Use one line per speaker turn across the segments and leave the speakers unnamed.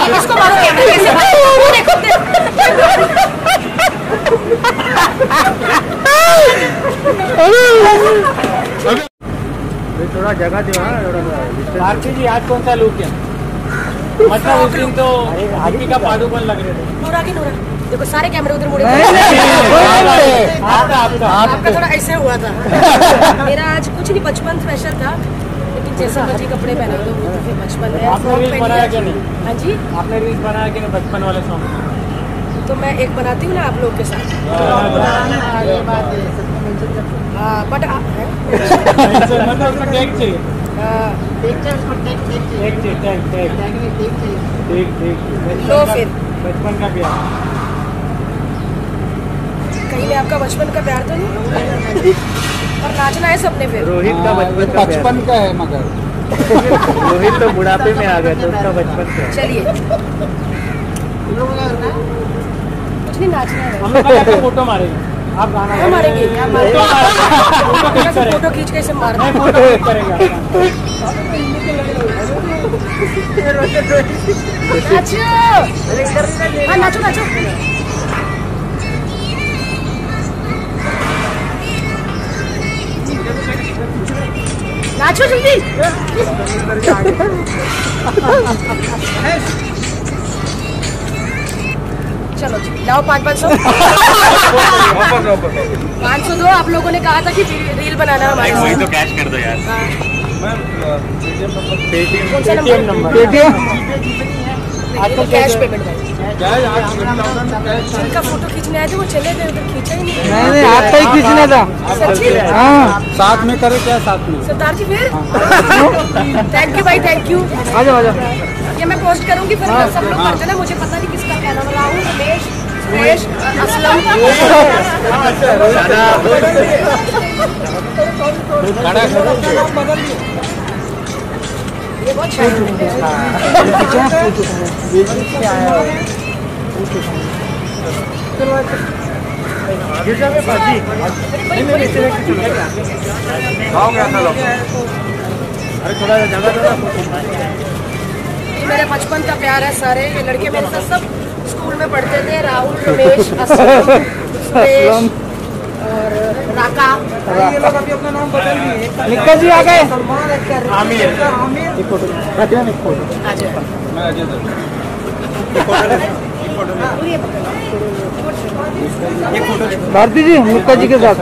इसको मारो कैमरे कैसे देखो
थोड़ा जगह दो।
भारती जी आज कौन सा लुक है? मतलब उस दिन तो दीपिका पादुकोण लग रहे थे।
नूरा की नूरा देखो सारे कैमरे उधर मुड़े। आपका थोड़ा ऐसे हुआ था। मेरा आज कुछ नहीं, बचपन स्पेशल था, लेकिन जैसे मर्जी कपड़े पहने तो बचपन में।
आपने रील्स बनाया क्या नहीं?
हाँ जी,
आपने रील्स बनाया क्या नहीं बचपन वाले सॉन्ग?
तो मैं एक बनाती हूँ ना आप लोग के साथ। हाँ बट
मतलब उसमें टैग चाहिए।
लो फिर
बचपन का प्यार।
कहीं में आपका बचपन का प्यार तो नहीं? और नाचना है सबने फिर।
रोहित का बचपन का है मगर रोहित तो बुढ़ापे में आ गया तो उसका बचपन का।
चलिए कुछ नहीं, नाचना है।
हम लोग का फोटो मारेंगे, आप गाना
मारेंगे। फोटो खींच के इसे मार
फोटो करेंगे।
नाचो, हाँ नाचो नाचो। नाचो जल्दी। चलो जी लाओ 500 500 दो। आप लोगों ने कहा था कि रील बनाना हमारे साथ।
वही तो कैश कर दो यार।
कौन सा नंबर? आजकल कैश पेमेंट है। जिनका फोटो खींचने आए थे वो चले गए, उधर खींचा ही नहीं।
नहीं आपका ही खींचना था।
सच्ची?
हाँ साथ में करे क्या साथ में।
सरदार जी फिर थैंक यू भाई, थैंक यू।
आ जाओ।
ये मैं पोस्ट करूंगी फिर सब लोग करते ना। मुझे पता नहीं किसका क्या नाम। राहुल, रमेश, सुरेश, असलम। ये बहुत
अरे थोड़ा जगह दो।
मेरे बचपन का प्यार है। सारे ये लड़के मेरे साथ सब स्कूल में पढ़ते थे। राहुल, रमेश, असलम, सुरेश और राका।
ये लोग अभी अपना नाम बदल दिए। निक्का जी आ गए। आमिर एक फोटो
आ जाए।
भारती जी निक्का जी के साथ।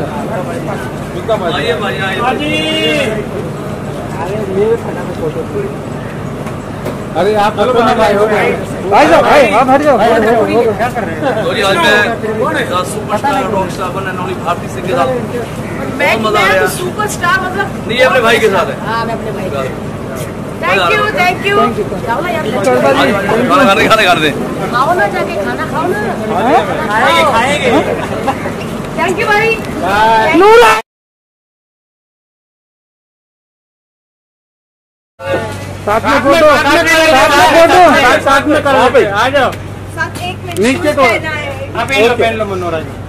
अरे आप भाई हो भाई आप हट जाओ। क्या कर रहे हैं?
आज मैं सुपरस्टार रॉकस्टार बनने वाली भारती सिंह के साथ
मैं सुपरस्टार मतलब
नहीं, अपने भाई के साथ है।
हाँ मैं अपने भाई के। Thank you. जाओ ना यार,
खाना कर दे।
खाओ ना, जाके खाना खाओ ना।
खाएंगे।
थैंक यू भाई।
साथ में फोटो।
साथ में करो। आ जाओ
साथ एक मिनट
नीचे तो
आप पहन लो मनोराज।